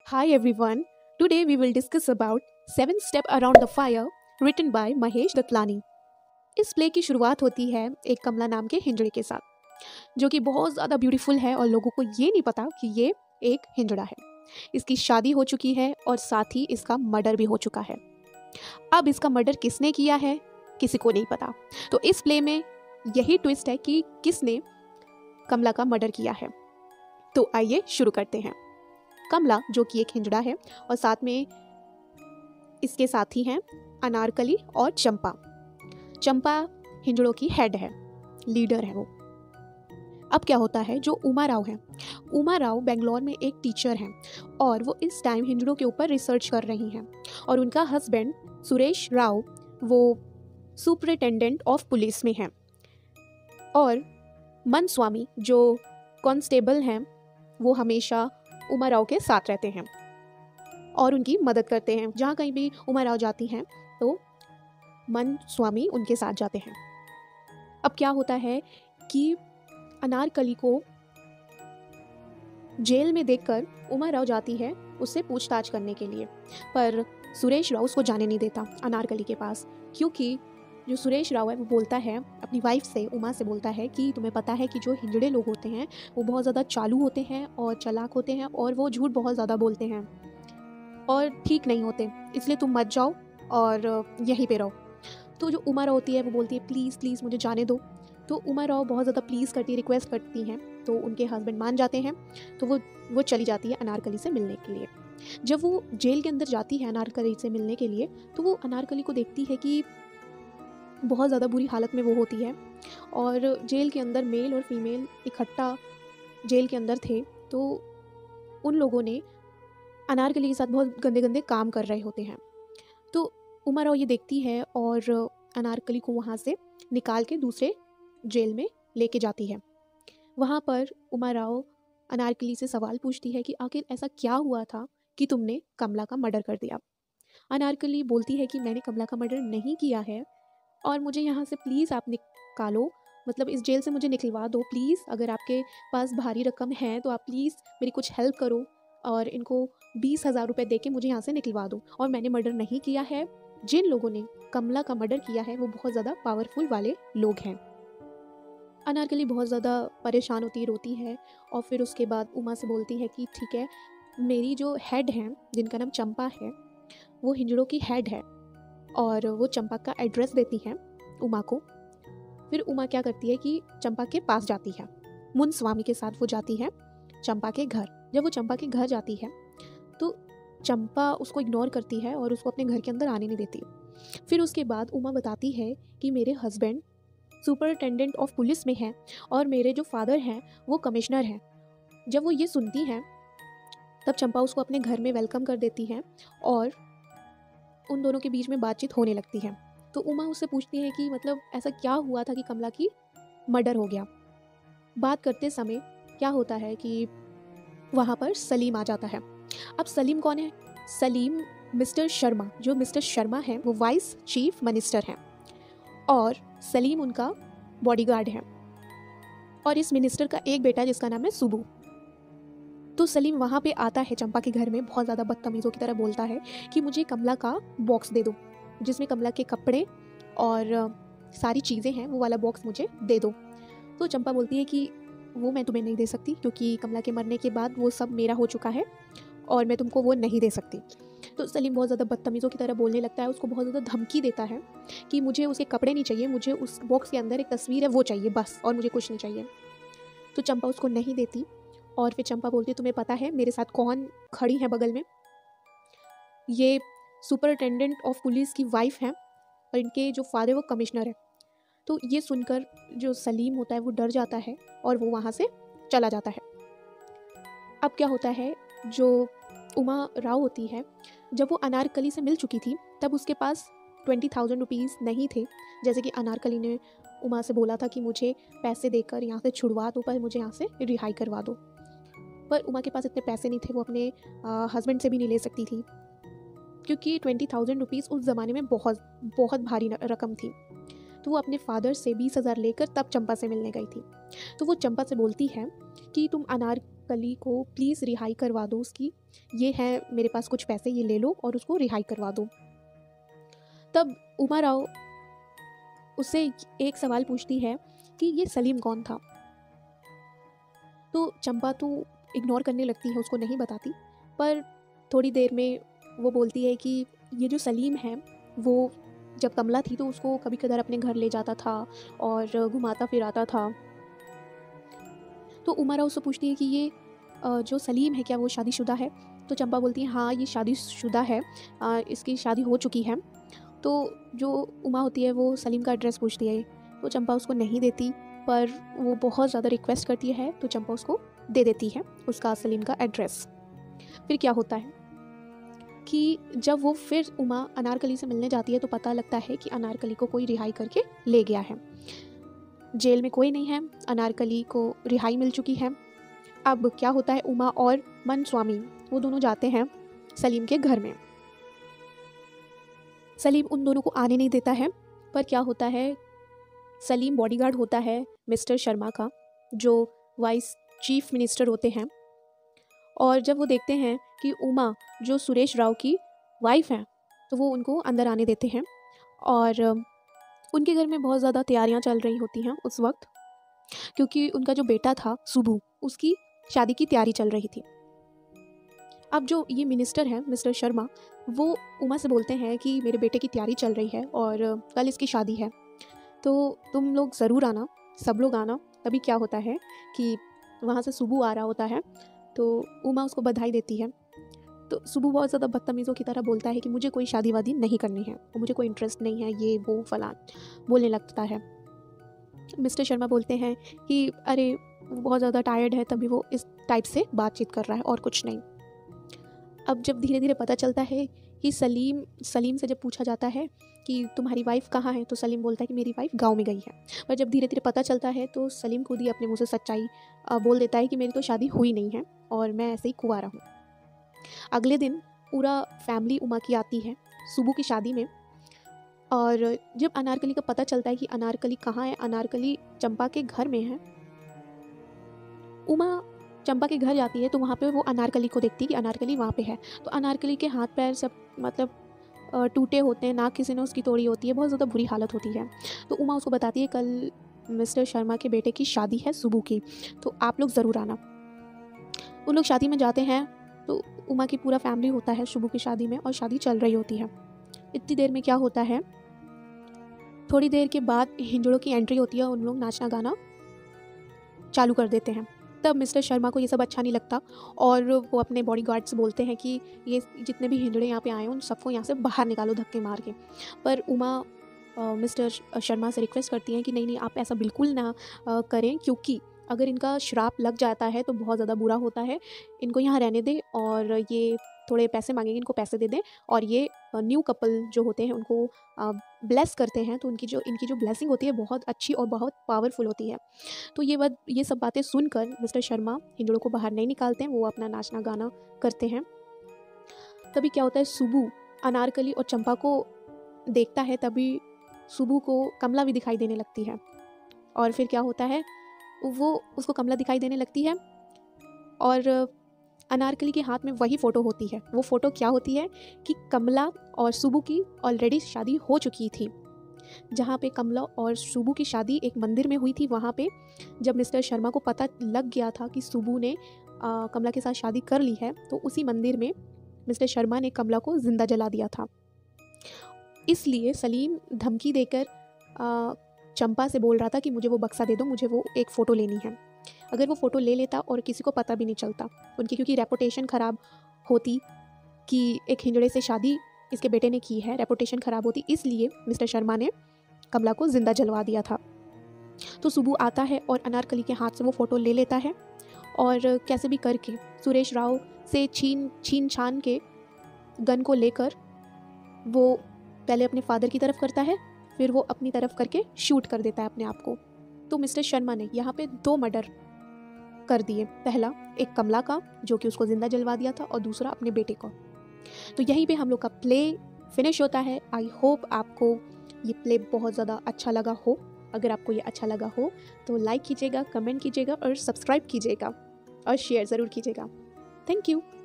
Hi everyone. Today we will discuss about Seven Step Around the Fire written by Mahesh दत्तलानी। इस play की शुरुआत होती है एक कमला नाम के हिंजड़े के साथ, जो कि बहुत ज़्यादा ब्यूटीफुल है और लोगों को ये नहीं पता कि ये एक हिंजड़ा है। इसकी शादी हो चुकी है और साथ ही इसका मर्डर भी हो चुका है। अब इसका मर्डर किसने किया है किसी को नहीं पता। तो इस प्ले में यही ट्विस्ट है कि किसने कमला का मर्डर किया है। तो आइए शुरू करते हैं। कमला जो कि एक हिंजड़ा है और साथ में इसके साथी हैं अनारकली और चंपा। चंपा हिंजड़ों की हेड है, लीडर है वो। अब क्या होता है, जो उमा राव है, उमा राव बेंगलोर में एक टीचर हैं और वो इस टाइम हिंजड़ों के ऊपर रिसर्च कर रही हैं। और उनका हस्बैंड सुरेश राव वो सुपरिटेंडेंट ऑफ पुलिस में हैं। और मन स्वामी जो कांस्टेबल हैं वो हमेशा उमा राव के साथ रहते हैं और उनकी मदद करते हैं। जहाँ कहीं भी उमा राव जाती हैं तो मन स्वामी उनके साथ जाते हैं। अब क्या होता है कि अनारकली को जेल में देखकर उमा राव जाती है उससे पूछताछ करने के लिए, पर सुरेश राव उसको जाने नहीं देता अनारकली के पास, क्योंकि जो सुरेश राव है वो बोलता है अपनी वाइफ से, उमा से बोलता है कि तुम्हें पता है कि जो हिंजड़े लोग होते हैं वो बहुत ज़्यादा चालू होते हैं और चालाक होते हैं और वो झूठ बहुत ज़्यादा बोलते हैं और ठीक नहीं होते, इसलिए तुम मत जाओ और यहीं पे रहो। तो जो उमा राव होती है वो बोलती है प्लीज़ प्लीज़ मुझे जाने दो। तो उमा राव बहुत ज़्यादा प्लीज़ करती, रिक्वेस्ट करती हैं, तो उनके हस्बैंड मान जाते हैं। तो वो चली जाती है अनारकली से मिलने के लिए। जब वो जेल के अंदर जाती है अनारकली से मिलने के लिए, तो वो अनारकली को देखती है कि बहुत ज़्यादा बुरी हालत में वो होती है और जेल के अंदर मेल और फीमेल इकट्ठा जेल के अंदर थे। तो उन लोगों ने अनारकली के साथ बहुत गंदे गंदे काम कर रहे होते हैं। तो उमा राव ये देखती है और अनारकली को वहाँ से निकाल के दूसरे जेल में लेके जाती है। वहाँ पर उमा राव अनारकली से सवाल पूछती है कि आखिर ऐसा क्या हुआ था कि तुमने कमला का मर्डर कर दिया। अनारकली बोलती है कि मैंने कमला का मर्डर नहीं किया है और मुझे यहाँ से प्लीज़ आप निकालो, मतलब इस जेल से मुझे निकलवा दो प्लीज़। अगर आपके पास भारी रकम है तो आप प्लीज़ मेरी कुछ हेल्प करो और इनको 20,000 रुपये दे के मुझे यहाँ से निकलवा दो। और मैंने मर्डर नहीं किया है, जिन लोगों ने कमला का मर्डर किया है वो बहुत ज़्यादा पावरफुल वाले लोग हैं। अनारकली बहुत ज़्यादा परेशान होती, रोती है और फिर उसके बाद उमा से बोलती है कि ठीक है, मेरी जो हेड हैं जिनका नाम चंपा है वो हिंजड़ों की हेड है। और वो चंपा का एड्रेस देती हैं उमा को। फिर उमा क्या करती है कि चंपा के पास जाती है, मुन स्वामी के साथ वो जाती है चंपा के घर। जब वो चंपा के घर जाती है तो चंपा उसको इग्नोर करती है और उसको अपने घर के अंदर आने नहीं देती। फिर उसके बाद उमा बताती है कि मेरे हस्बैंड सुपरिटेंडेंट ऑफ पुलिस में हैं और मेरे जो फादर हैं वो कमिश्नर हैं। जब वो ये सुनती हैं तब चंपा उसको अपने घर में वेलकम कर देती है और उन दोनों के बीच में बातचीत होने लगती है। तो उमा उससे पूछती है कि मतलब ऐसा क्या हुआ था कि कमला की मर्डर हो गया। बात करते समय क्या होता है कि वहाँ पर सलीम आ जाता है। अब सलीम कौन है? सलीम मिस्टर शर्मा, जो मिस्टर शर्मा है वो वाइस चीफ मिनिस्टर हैं और सलीम उनका बॉडीगार्ड है। और इस मिनिस्टर का एक बेटा जिसका नाम है सुबू। तो सलीम वहाँ पे आता है चंपा के घर में, बहुत ज़्यादा बदतमीज़ों की तरह बोलता है कि मुझे कमला का बॉक्स दे दो, जिसमें कमला के कपड़े और सारी चीज़ें हैं, वो वाला बॉक्स मुझे दे दो। तो चंपा बोलती है कि वो मैं तुम्हें नहीं दे सकती, क्योंकि कमला के मरने के बाद वो सब मेरा हो चुका है और मैं तुमको वो नहीं दे सकती। तो सलीम बहुत ज़्यादा बदतमीज़ों की तरह बोलने लगता है, उसको बहुत ज़्यादा धमकी देता है कि मुझे उसके कपड़े नहीं चाहिए, मुझे उस बॉक्स के अंदर एक तस्वीर है वो चाहिए बस, और मुझे कुछ नहीं चाहिए। तो चंपा उसको नहीं देती और फिर चंपा बोलती है तुम्हें पता है मेरे साथ कौन खड़ी है बगल में? ये सुपरिटेंडेंट ऑफ पुलिस की वाइफ हैं और इनके जो फादर वो कमिश्नर है। तो ये सुनकर जो सलीम होता है वो डर जाता है और वो वहाँ से चला जाता है। अब क्या होता है, जो उमा राव होती है, जब वो अनारकली से मिल चुकी थी तब उसके पास 20,000 रुपीज़ नहीं थे, जैसे कि अनारकली ने उमा से बोला था कि मुझे पैसे देकर यहाँ से छुड़वा दो, पर मुझे यहाँ से रिहाई करवा दो। पर उमा के पास इतने पैसे नहीं थे, वो अपने हस्बैंड से भी नहीं ले सकती थी, क्योंकि 20,000 रुपीज़ उस ज़माने में बहुत बहुत भारी रकम थी। तो वो अपने फादर से 20,000 लेकर तब चंपा से मिलने गई थी। तो वो चंपा से बोलती है कि तुम अनारकली को प्लीज़ रिहाई करवा दो उसकी, ये है मेरे पास कुछ पैसे, ये ले लो और उसको रिहाई करवा दो। तब उमा राव उससे एक सवाल पूछती है कि ये सलीम कौन था। तो चंपा तो इग्नोर करने लगती है, उसको नहीं बताती। पर थोड़ी देर में वो बोलती है कि ये जो सलीम है वो जब कमला थी तो उसको कभी कभार अपने घर ले जाता था और घुमाता फिराता था। तो उमा राव उससे पूछती है कि ये जो सलीम है क्या वो शादीशुदा है। तो चंपा बोलती है हाँ ये शादीशुदा है, इसकी शादी हो चुकी है। तो जो उमा होती है वो सलीम का एड्रेस पूछती है, तो चंपा उसको नहीं देती, पर वो बहुत ज़्यादा रिक्वेस्ट करती है तो चंपा उसको दे देती है उसका सलीम का एड्रेस। फिर क्या होता है कि जब वो फिर उमा अनारकली से मिलने जाती है तो पता लगता है कि अनारकली को कोई रिहाई करके ले गया है। जेल में कोई नहीं है, अनारकली को रिहाई मिल चुकी है। अब क्या होता है, उमा और मन स्वामी वो दोनों जाते हैं सलीम के घर में। सलीम उन दोनों को आने नहीं देता है, पर क्या होता है, सलीम बॉडीगार्ड होता है मिस्टर शर्मा का, जो वाइस चीफ मिनिस्टर होते हैं। और जब वो देखते हैं कि उमा जो सुरेश राव की वाइफ है तो वो उनको अंदर आने देते हैं। और उनके घर में बहुत ज़्यादा तैयारियां चल रही होती हैं उस वक्त, क्योंकि उनका जो बेटा था सुबू, उसकी शादी की तैयारी चल रही थी। अब जो ये मिनिस्टर हैं मिस्टर शर्मा, वो उमा से बोलते हैं कि मेरे बेटे की तैयारी चल रही है और कल इसकी शादी है, तो तुम लोग ज़रूर आना, सब लोग आना। तभी क्या होता है कि वहाँ से सुबू आ रहा होता है, तो उमा उसको बधाई देती है। तो सुबू बहुत ज़्यादा बदतमीज़ों की तरह बोलता है कि मुझे कोई शादी वादी नहीं करनी है और मुझे कोई इंटरेस्ट नहीं है, ये वो फलान बोलने लगता है। मिस्टर शर्मा बोलते हैं कि अरे वो बहुत ज़्यादा टायर्ड है तभी वो इस टाइप से बातचीत कर रहा है और कुछ नहीं। अब जब धीरे धीरे पता चलता है कि सलीम से जब पूछा जाता है कि तुम्हारी वाइफ कहाँ है, तो सलीम बोलता है कि मेरी वाइफ गांव में गई है। पर जब धीरे धीरे पता चलता है तो सलीम खुद ही अपने मुंह से सच्चाई बोल देता है कि मेरी तो शादी हुई नहीं है और मैं ऐसे ही कुंवारा हूँ। अगले दिन पूरा फैमिली उमा की आती है सुबह की शादी में। और जब अनारकली का पता चलता है कि अनारकली कहाँ है, अनारकली चंपा के घर में है, उमा चंपा के घर जाती है तो वहाँ पे वो अनारकली को देखती है कि अनारकली वहाँ पे है। तो अनारकली के हाथ पैर सब मतलब टूटे होते हैं, नाक किसी ने उसकी तोड़ी होती है, बहुत ज़्यादा बुरी हालत होती है। तो उमा उसको बताती है कल मिस्टर शर्मा के बेटे की शादी है सुबह की, तो आप लोग ज़रूर आना। उन लोग शादी में जाते हैं तो उमा की पूरा फैमिली होता है शुभू की शादी में और शादी चल रही होती है। इतनी देर में क्या होता है, थोड़ी देर के बाद हिंजड़ों की एंट्री होती है, उन लोग नाचना गाना चालू कर देते हैं। तब मिस्टर शर्मा को ये सब अच्छा नहीं लगता और वो अपने बॉडीगार्ड से बोलते हैं कि ये जितने भी हिंजड़े यहाँ पे आए हैं उन सबको यहाँ से बाहर निकालो धक्के मार के। पर उमा मिस्टर शर्मा से रिक्वेस्ट करती हैं कि नहीं नहीं आप ऐसा बिल्कुल ना करें, क्योंकि अगर इनका श्राप लग जाता है तो बहुत ज़्यादा बुरा होता है, इनको यहाँ रहने दें और ये थोड़े पैसे मांगेंगे, इनको पैसे दे दें और ये न्यू कपल जो होते हैं उनको ब्लेस करते हैं, तो इनकी जो ब्लेसिंग होती है बहुत अच्छी और बहुत पावरफुल होती है। तो ये सब बातें सुनकर मिस्टर शर्मा हिंजड़ों को बाहर नहीं निकालते हैं, वो अपना नाचना गाना करते हैं। तभी क्या होता है, सुबू अनारकली और चंपा को देखता है, तभी सुबू को कमला भी दिखाई देने लगती है। और फिर क्या होता है, वो उसको कमला दिखाई देने लगती है और अनारकली के हाथ में वही फ़ोटो होती है। वो फ़ोटो क्या होती है कि कमला और सुबू की ऑलरेडी शादी हो चुकी थी। जहाँ पे कमला और सुबू की शादी एक मंदिर में हुई थी, वहाँ पे जब मिस्टर शर्मा को पता लग गया था कि सुबू ने कमला के साथ शादी कर ली है, तो उसी मंदिर में मिस्टर शर्मा ने कमला को ज़िंदा जला दिया था। इसलिए सलीम धमकी देकर चंपा से बोल रहा था कि मुझे वो बक्सा दे दो, मुझे वो एक फ़ोटो लेनी है। अगर वो फ़ोटो ले लेता और किसी को पता भी नहीं चलता उनकी, क्योंकि रेपुटेशन ख़राब होती कि एक हिंजड़े से शादी इसके बेटे ने की है, रेपुटेशन ख़राब होती, इसलिए मिस्टर शर्मा ने कमला को ज़िंदा जलवा दिया था। तो सुबू आता है और अनारकली के हाथ से वो फ़ोटो ले लेता है और कैसे भी करके सुरेश राव से छीन छान के गन को लेकर वो पहले अपने फादर की तरफ करता है, फिर वो अपनी तरफ करके शूट कर देता है अपने आप को। तो मिस्टर शर्मा ने यहाँ पे 2 मर्डर कर दिए, पहला एक कमला का जो कि उसको ज़िंदा जलवा दिया था और दूसरा अपने बेटे को। तो यहीं पे हम लोग का प्ले फिनिश होता है। आई होप आपको ये प्ले बहुत ज़्यादा अच्छा लगा हो। अगर आपको ये अच्छा लगा हो तो लाइक कीजिएगा, कमेंट कीजिएगा और सब्सक्राइब कीजिएगा और शेयर ज़रूर कीजिएगा। Thank you.